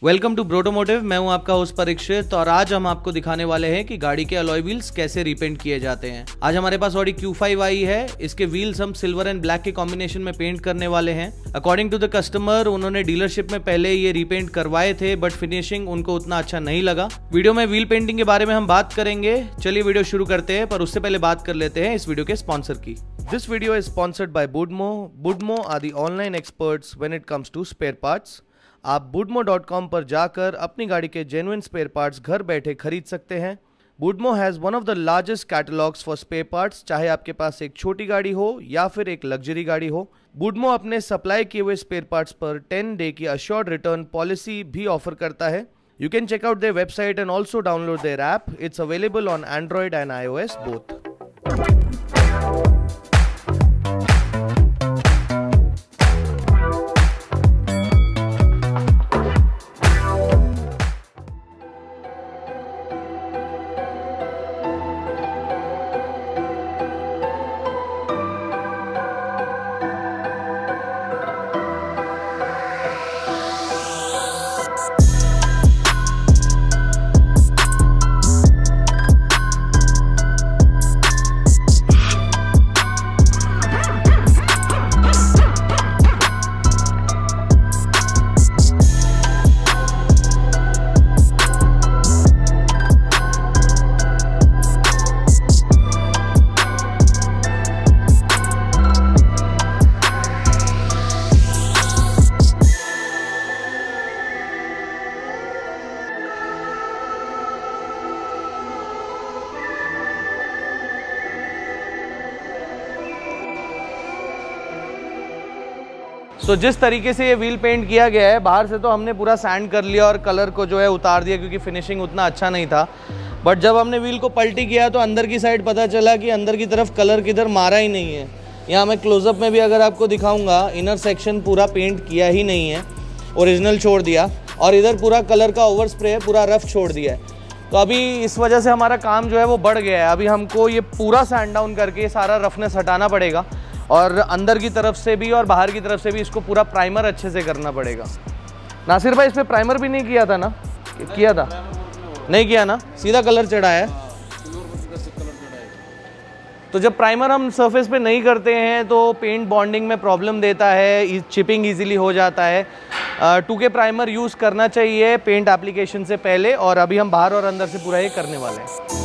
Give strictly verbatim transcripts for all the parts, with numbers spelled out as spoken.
Welcome to ब्रोटोमोटिव। मैं हूं आपका होस्ट परीक्षित और आज हम आपको दिखाने वाले हैं कि गाड़ी के अलॉय व्हील्स कैसे रीपेंट किए जाते हैं। आज हमारे पास ऑडी क्यू फाइव आई है। इसके व्हील्स हम सिल्वर एंड ब्लैक के कॉम्बिनेशन में पेंट करने वाले हैं। अकॉर्डिंग टू द कस्टमर, उन्होंने डीलरशिप में पहले ये रीपेंट करवाए थे बट फिनिशिंग उनको उतना अच्छा नहीं लगा। वीडियो में व्हील पेंटिंग के बारे में हम बात करेंगे। चलिए वीडियो शुरू करते हैं, पर उससे पहले बात कर लेते हैं इस वीडियो के स्पॉन्सर की। This video is sponsored by Budmo. Budmo are the online experts when it comes to spare parts. आप बुडमो डॉट कॉम पर जाकर अपनी गाड़ी के जेन्युइन स्पेयर पार्ट्स घर बैठे खरीद सकते हैं। Budmo has one of the largest catalogues for spare parts, चाहे आपके पास एक छोटी गाड़ी हो या फिर एक लग्जरी गाड़ी हो। बुडमो अपने सप्लाई किए हुए स्पेयर पार्ट्स पर टेन डे की अश्योर्ड रिटर्न पॉलिसी भी ऑफर करता है। You can check out their website and also download their app. It's available on Android and iOS both. So so, जिस तरीके से ये व्हील पेंट किया गया है, बाहर से तो हमने पूरा सैंड कर लिया और कलर को जो है उतार दिया क्योंकि फिनिशिंग उतना अच्छा नहीं था। बट जब हमने व्हील को पलटी किया तो अंदर की साइड पता चला कि अंदर की तरफ कलर किधर मारा ही नहीं है। यहाँ मैं क्लोजअप में भी अगर आपको दिखाऊंगा, इनर सेक्शन पूरा पेंट किया ही नहीं है, ओरिजिनल छोड़ दिया। और इधर पूरा कलर का ओवर स्प्रे है, पूरा रफ छोड़ दिया है। तो अभी इस वजह से हमारा काम जो है वो बढ़ गया है। अभी हमको ये पूरा सैंड डाउन करके सारा रफनेस हटाना पड़ेगा और अंदर की तरफ से भी और बाहर की तरफ से भी इसको पूरा प्राइमर अच्छे से करना पड़ेगा। नासिर भाई, इस पे प्राइमर भी नहीं किया था ना? किया था? नहीं किया ना, सीधा कलर चढ़ाया है। तो जब प्राइमर हम सरफेस पे नहीं करते हैं तो पेंट बॉन्डिंग में प्रॉब्लम देता है, चिपिंग इजीली हो जाता है। टू के प्राइमर यूज़ करना चाहिए पेंट एप्लीकेशन से पहले, और अभी हम बाहर और अंदर से पूरा ये करने वाले हैं।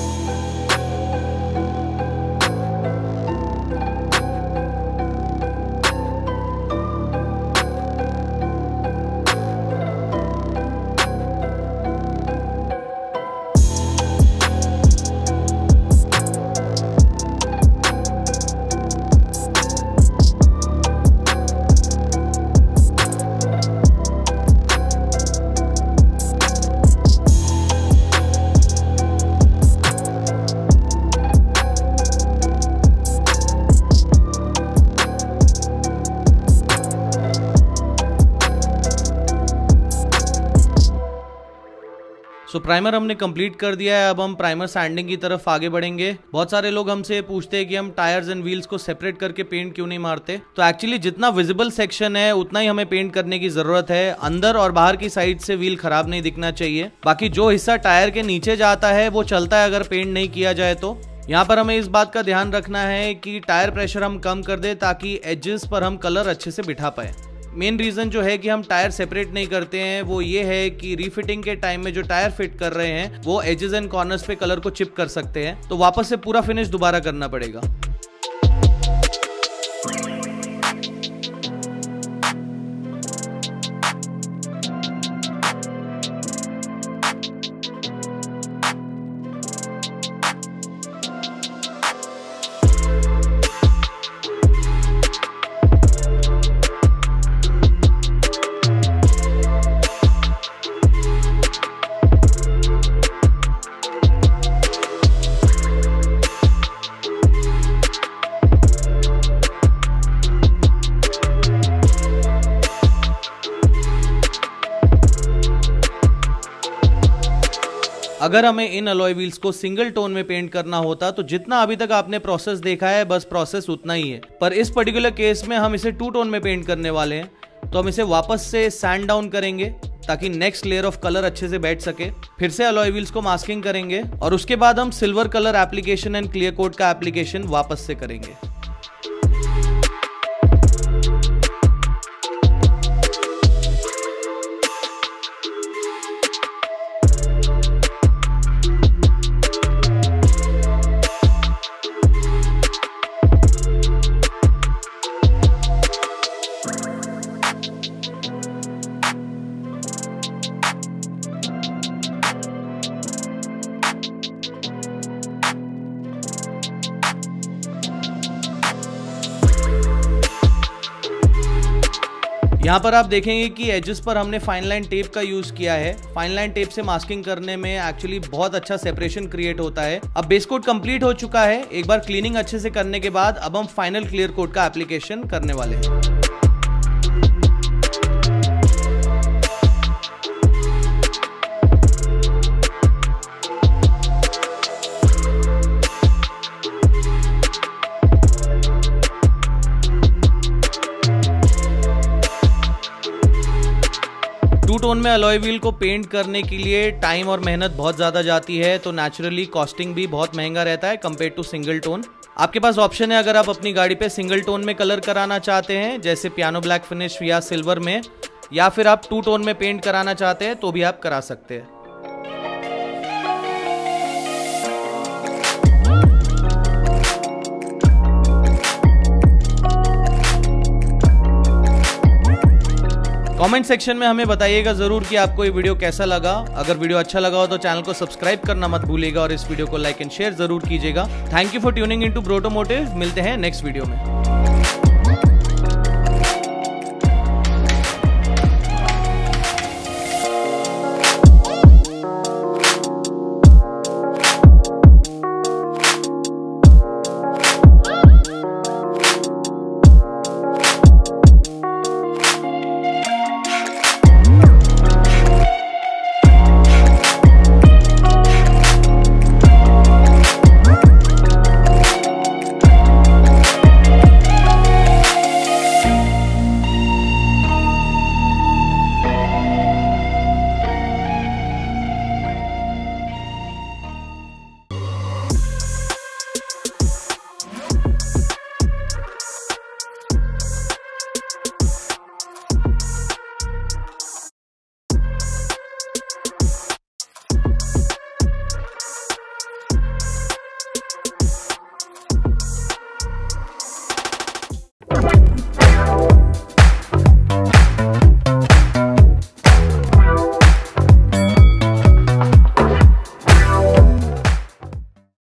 सो so, प्राइमर हमने कंप्लीट कर दिया है। अब हम प्राइमर सैंडिंग की तरफ आगे बढ़ेंगे। बहुत सारे लोग हमसे पूछते हैं कि हम टायर्स एंड व्हील्स को सेपरेट करके पेंट क्यों नहीं मारते। तो एक्चुअली जितना विजिबल सेक्शन है उतना ही हमें पेंट करने की जरूरत है। अंदर और बाहर की साइड से व्हील खराब नहीं दिखना चाहिए। बाकी जो हिस्सा टायर के नीचे जाता है वो चलता है अगर पेंट नहीं किया जाए तो। यहाँ पर हमें इस बात का ध्यान रखना है कि टायर प्रेशर हम कम कर दे ताकि एजेस पर हम कलर अच्छे से बिठा पाए। मेन रीज़न जो है कि हम टायर सेपरेट नहीं करते हैं वो ये है कि रीफिटिंग के टाइम में जो टायर फिट कर रहे हैं वो एजेस एंड कॉर्नर्स पे कलर को चिप कर सकते हैं, तो वापस से पूरा फिनिश दोबारा करना पड़ेगा। अगर हमें इन अलॉय व्हील्स को सिंगल टोन में पेंट करना होता तो जितना अभी तक आपने प्रोसेस देखा है बस प्रोसेस उतना ही है, पर इस पर्टिकुलर केस में हम इसे टू टोन में पेंट करने वाले हैं। तो हम इसे वापस से सैंड डाउन करेंगे ताकि नेक्स्ट लेयर ऑफ कलर अच्छे से बैठ सके। फिर से अलॉय व्हील्स को मास्किंग करेंगे और उसके बाद हम silver colour application and clear coat का एप्लीकेशन वापस से करेंगे। यहाँ पर आप देखेंगे कि एजेस पर हमने फाइन लाइन टेप का यूज किया है। फाइन लाइन टेप से मास्किंग करने में एक्चुअली बहुत अच्छा सेपरेशन क्रिएट होता है। अब बेस कोट कंप्लीट हो चुका है। एक बार क्लीनिंग अच्छे से करने के बाद अब हम फाइनल क्लियर कोट का एप्लीकेशन करने वाले हैं। टू टोन में अलॉय व्हील को पेंट करने के लिए टाइम और मेहनत बहुत ज़्यादा जाती है, तो नेचुरली कॉस्टिंग भी बहुत महंगा रहता है कंपेयर टू सिंगल टोन। आपके पास ऑप्शन है, अगर आप अपनी गाड़ी पे सिंगल टोन में कलर कराना चाहते हैं जैसे पियानो ब्लैक फिनिश या सिल्वर में, या फिर आप टू टोन में पेंट कराना चाहते हैं तो भी आप करा सकते हैं। कमेंट सेक्शन में हमें बताइएगा जरूर कि आपको ये वीडियो कैसा लगा। अगर वीडियो अच्छा लगा हो तो चैनल को सब्सक्राइब करना मत भूलिएगा और इस वीडियो को लाइक एंड शेयर जरूर कीजिएगा। Thank you for tuning into Brotomotive. मिलते हैं नेक्स्ट वीडियो में।